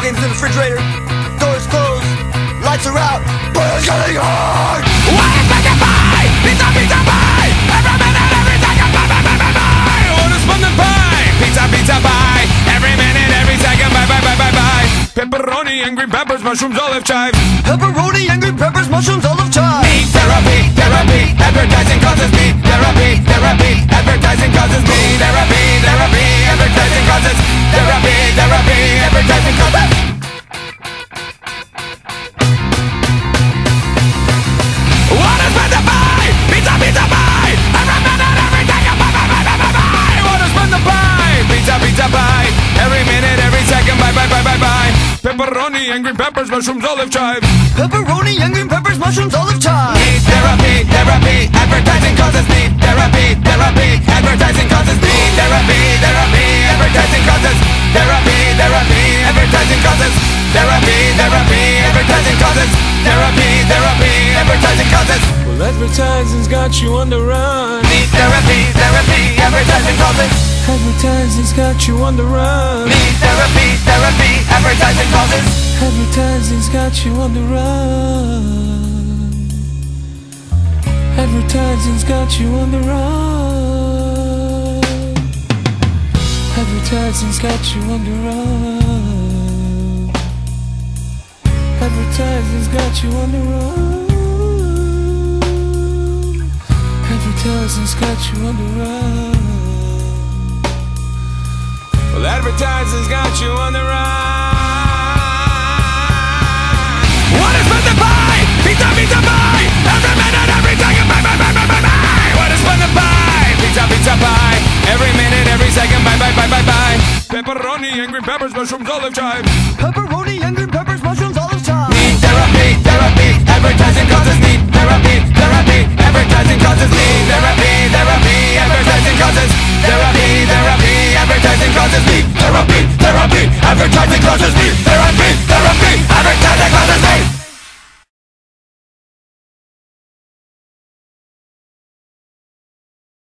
games in the refrigerator, doors closed, lights are out, but it's getting hard. What is meant to buy? Pizza, pizza, pie. Every minute, every second, buy, buy, buy, buy, buy. What is fun to buy? Pizza, pizza, pie. Every minute, every second, buy, buy, buy, buy, buy. Pepperoni and green peppers, mushrooms, olive chives. Pepperoni and green peppers, mushrooms, olive chives. Me therapy, therapy. Advertising causes me therapy, therapy. Advertising causes me therapy, therapy. Advertising causes therapy, therapy. Advertising causes. What is meant to buy? Pizza, pizza, pie. Every minute, every second, buy, buy, buy, buy, buy, buy. What is meant to buy? Pizza, pizza, pie. Every minute, every second, buy, buy, buy, buy, buy. Pepperoni and green peppers, mushrooms, olive chives. Pepperoni and green peppers, mushrooms, olive chives. Need therapy, therapy. Advertising causes need therapy, therapy. Advertising causes need therapy, therapy. Advertising causes therapy, therapy. Advertising causes therapy, therapy. Advertising causes therapy, therapy. Advertising causes. Well, advertising's got you on the run. Need therapy, therapy. Advertising causes. Advertising's got you on the run. Need therapy, therapy. Advertising causes. Advertising's got you on the run. Advertising's got you on the run. Advertising's got you on the run. Advertising's got you on the run. Advertising's got you on the run. Well, advertising's got you on the run. What is meant to buy? Pizza, pizza, pie. Every minute, every second, buy, buy, buy, buy, buy, buy. What is meant to buy? Pizza, pizza, pie. Every minute, every second, buy, buy, buy, buy, buy. Pepperoni and green peppers, mushrooms, olive chives. Pepperoni and green peppers.